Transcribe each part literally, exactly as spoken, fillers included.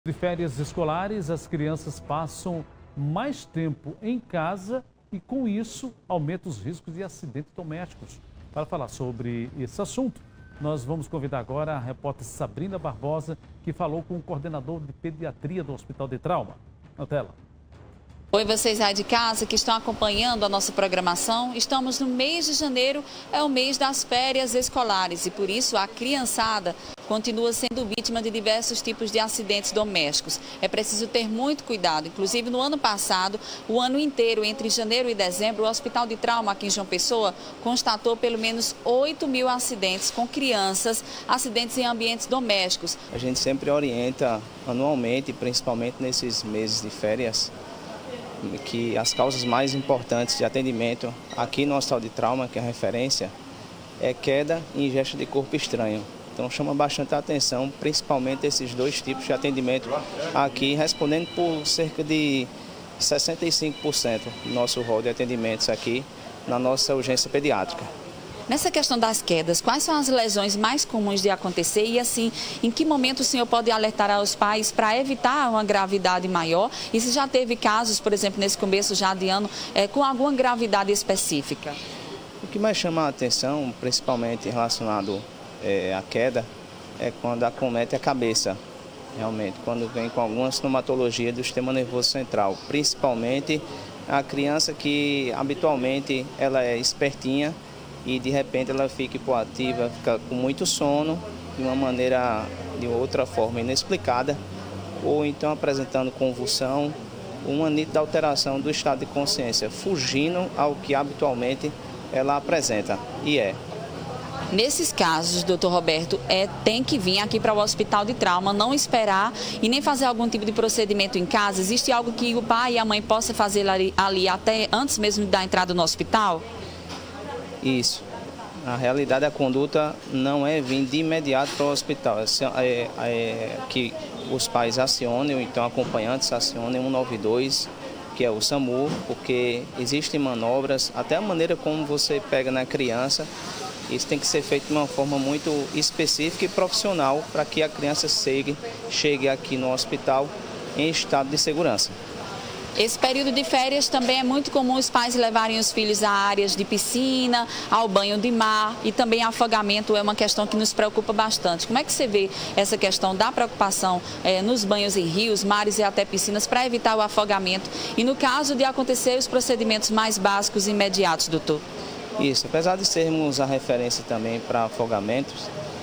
De férias escolares, as crianças passam mais tempo em casa e, com isso, aumenta os riscos de acidentes domésticos. Para falar sobre esse assunto, nós vamos convidar agora a repórter Sabrina Barbosa, que falou com o coordenador de pediatria do Hospital de Trauma. Na tela. Oi, vocês aí de casa que estão acompanhando a nossa programação. Estamos no mês de janeiro, é o mês das férias escolares e por isso a criançada continua sendo vítima de diversos tipos de acidentes domésticos. É preciso ter muito cuidado. Inclusive, no ano passado, o ano inteiro, entre janeiro e dezembro, o Hospital de Trauma aqui em João Pessoa constatou pelo menos oito mil acidentes com crianças, acidentes em ambientes domésticos. A gente sempre orienta anualmente, principalmente nesses meses de férias, que as causas mais importantes de atendimento aqui no Hospital de Trauma, que é a referência, é queda e ingesta de corpo estranho. Então chama bastante a atenção, principalmente esses dois tipos de atendimento aqui, respondendo por cerca de sessenta e cinco por cento do nosso rol de atendimentos aqui na nossa urgência pediátrica. Nessa questão das quedas, quais são as lesões mais comuns de acontecer e, assim, em que momento o senhor pode alertar aos pais para evitar uma gravidade maior? E se já teve casos, por exemplo, nesse começo já de ano, é, com alguma gravidade específica? O que mais chama a atenção, principalmente relacionado é, à queda, é quando acomete a cabeça, realmente, quando vem com alguma sintomatologia do sistema nervoso central, principalmente a criança que habitualmente ela é espertinha, e de repente ela fica hipoativa, fica com muito sono, de uma maneira, de outra forma inexplicada, ou então apresentando convulsão, uma nítida alteração do estado de consciência, fugindo ao que habitualmente ela apresenta, e é. Nesses casos, doutor Roberto, é, tem que vir aqui para o Hospital de Trauma, não esperar e nem fazer algum tipo de procedimento em casa? Existe algo que o pai e a mãe possam fazer ali, ali até antes mesmo da entrada no hospital? Isso. A realidade da conduta não é vir de imediato para o hospital. É, é, é que os pais acionem, ou então acompanhantes acionem um nove dois, que é o SAMU, porque existem manobras, até a maneira como você pega na criança, isso tem que ser feito de uma forma muito específica e profissional para que a criança chegue, chegue aqui no hospital em estado de segurança. Esse período de férias também é muito comum os pais levarem os filhos a áreas de piscina, ao banho de mar e também afogamento é uma questão que nos preocupa bastante. Como é que você vê essa questão da preocupação é, nos banhos em rios, mares e até piscinas para evitar o afogamento e no caso de acontecer os procedimentos mais básicos e imediatos, doutor? Isso, apesar de sermos a referência também para afogamentos,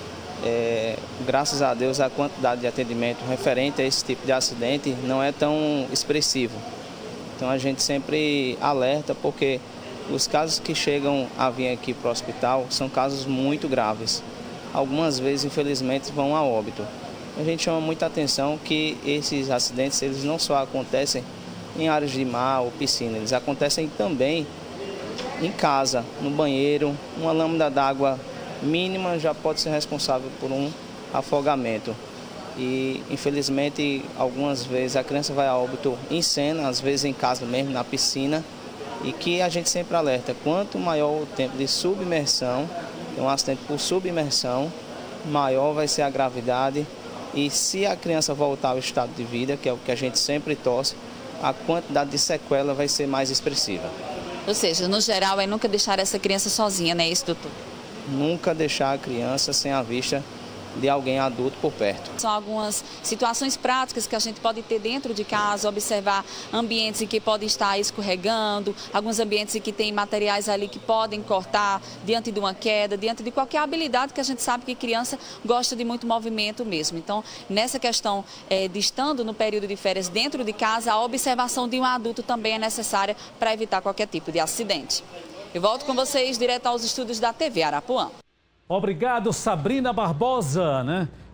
É, graças a Deus a quantidade de atendimento referente a esse tipo de acidente não é tão expressivo. Então a gente sempre alerta porque os casos que chegam a vir aqui para o hospital são casos muito graves. Algumas vezes, infelizmente, vão a óbito. A gente chama muita atenção que esses acidentes eles não só acontecem em áreas de mar ou piscina, eles acontecem também em casa, no banheiro, uma lâmina d'água mínima já pode ser responsável por um afogamento. E, infelizmente, algumas vezes a criança vai a óbito em cena, às vezes em casa mesmo, na piscina, e que a gente sempre alerta, quanto maior o tempo de submersão, um acidente por submersão, maior vai ser a gravidade, e se a criança voltar ao estado de vida, que é o que a gente sempre torce, a quantidade de sequela vai ser mais expressiva. Ou seja, no geral, é nunca deixar essa criança sozinha, não é isso, doutor? Nunca deixar a criança sem a vista de alguém adulto por perto. São algumas situações práticas que a gente pode ter dentro de casa, observar ambientes em que podem estar escorregando, alguns ambientes em que tem materiais ali que podem cortar diante de uma queda, diante de qualquer habilidade que a gente sabe que criança gosta de muito movimento mesmo. Então, nessa questão é, de estando no período de férias dentro de casa, a observação de um adulto também é necessária para evitar qualquer tipo de acidente. Eu volto com vocês direto aos estúdios da T V Arapuã. Obrigado, Sabrina Barbosa, né?